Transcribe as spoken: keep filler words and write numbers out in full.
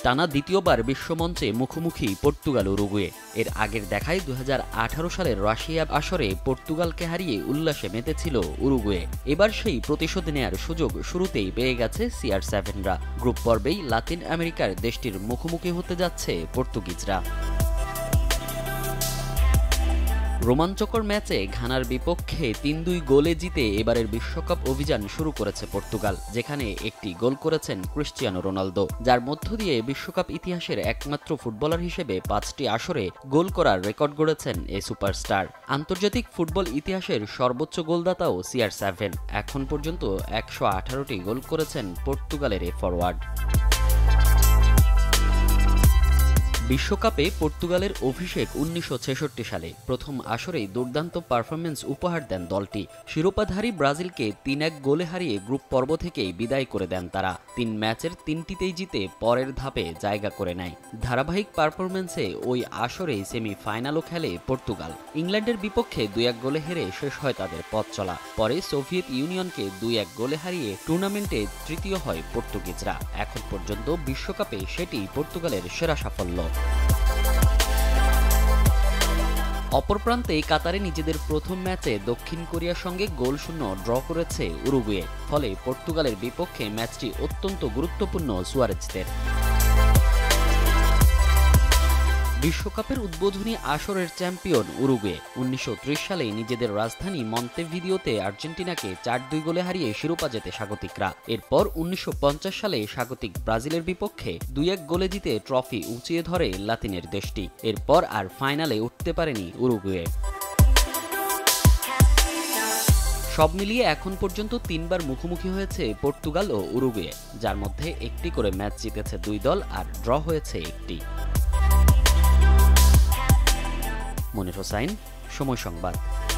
টানা দ্বিতীয়বার বিশ্বমঞ্চে মুখোমুখি পর্তুগাল উরুগুয়ে। এর আগের দেখায় দুই হাজার আঠারো সালের রাশিয়া আসরে পর্তুগালকে হারিয়ে উল্লাসে মেতেছিল উরুগুয়ে। এবার সেই প্রতিশোধ নেয়ার সুযোগ শুরুতেই পেয়ে গেছে সি আর সেভেনরা। গ্রুপ পর্বেই লাতিন আমেরিকার দেশটির মুখোমুখি হতে যাচ্ছে পর্তুগিজরা। রোমাঞ্চকর ম্যাচে ঘানার বিপক্ষে তিন দুই গোলে জিতে এবারের বিশ্বকাপ অভিযান শুরু করেছে পর্তুগাল, যেখানে একটি গোল করেছেন ক্রিস্টিয়ানো রোনালদো, যার মধ্য দিয়ে বিশ্বকাপ ইতিহাসের একমাত্র ফুটবলার হিসেবে পাঁচটি আসরে গোল করার রেকর্ড গড়েছেন এই সুপারস্টার। আন্তর্জাতিক ফুটবল ইতিহাসের সর্বোচ্চ গোলদাতাও সি আর সেভেন। এখন পর্যন্ত একশো আঠারোটি গোল করেছেন পর্তুগালের এই ফরওয়ার্ড। বিশ্বকাপে পর্তুগালের অভিষেক উনিশশো ছেষট্টি সালে। প্রথম আসরেই দুর্দান্ত পারফরমেন্স উপহার দেন দলটি। শিরোপাধারী ব্রাজিলকে তিন এক গোলে হারিয়ে গ্রুপ পর্ব থেকেই বিদায় করে দেন তারা। তিন ম্যাচের তিনটিতেই জিতে পরের ধাপে জায়গা করে নেয়। ধারাবাহিক পারফরমেন্সে ওই আসরেই সেমিফাইনালও খেলে পর্তুগাল। ইংল্যান্ডের বিপক্ষে দুই এক গোলে হেরে শেষ হয় তাদের পথ চলা। পরে সোভিয়েত ইউনিয়নকে দুই এক গোলে হারিয়ে টুর্নামেন্টে তৃতীয় হয় পর্তুগিজরা। এখন পর্যন্ত বিশ্বকাপে সেটি পর্তুগালের সেরা সাফল্য। অপর প্রান্তে কাতারে নিজেদের প্রথম ম্যাচে দক্ষিণ কোরিয়ার সঙ্গে গোল শূন্য ড্র করেছে উরুগুয়ে। ফলে পর্তুগালের বিপক্ষে ম্যাচটি অত্যন্ত গুরুত্বপূর্ণ সুয়ারেজদের। বিশ্বকাপের উদ্বোধনী আসরের চ্যাম্পিয়ন উরুগুয়ে উনিশশো ত্রিশ সালে নিজেদের রাজধানী মন্তেভিদিওতে আর্জেন্টিনাকে চার দুই গোলে হারিয়ে শিরোপা জেতে স্বাগতিকরা। এরপর উনিশশো পঞ্চাশ সালে স্বাগতিক ব্রাজিলের বিপক্ষে দুই এক গোলে জিতে ট্রফি উঁচিয়ে ধরে লাতিনের দেশটি। এরপর আর ফাইনালে উঠতে পারেনি উরুগুয়ে। সব মিলিয়ে এখন পর্যন্ত তিনবার মুখোমুখি হয়েছে পর্তুগাল ও উরুগুয়ে, যার মধ্যে একটি করে ম্যাচ জিতেছে দুই দল আর ড্র হয়েছে একটি। মনির হোসাইন, সময় সংবাদ।